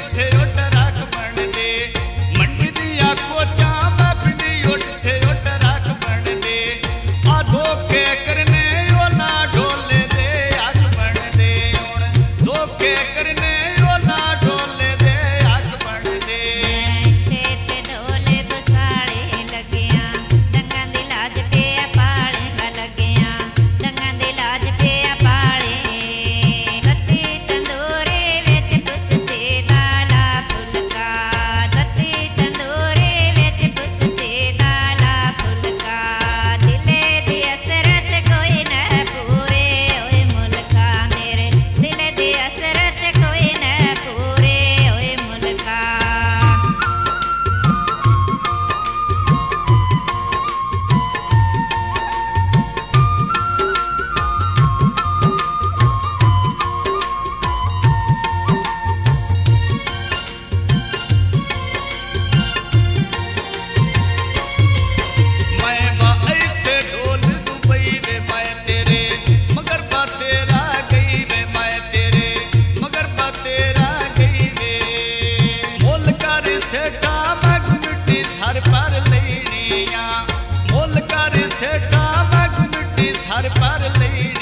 उठे उठ रख बन दे मंडी दिया कोचा मैं पिंडी उठे उठ रख बन दे आ धोखे करने ओ ना ढोले दे आग बन दे धोखे करने ओ ना ढोले दे आग बन दे ते ढोले बसाड़े लगिया डंगा दी लाज पे पाले लगिया डंगा दी लाज पे पाले तत्ती तंदूरे विच पुसते दाला फुलका तत्ती तंदूरे विच पुसते दाला फुलका दिले दी असरत कोई न पूरे ओए मुल्का मेरे दिले दी असरत कोई न पूरे ओए मुल्का मैं बाई ते ढोल दुबई वे मैं तेरे मगर बा तेरा गई वे मैं तेरे मगर बा तेरा गई वे मोल कर सेठा मैं गुंडी सर पर लेनिया मोल कर सेठा मैं गुंडी सर पर लेनी